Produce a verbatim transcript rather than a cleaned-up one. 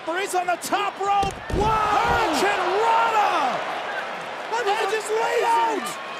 Maryse on the top rope. Whoa! Hurricane Rana! That is Edge's layout!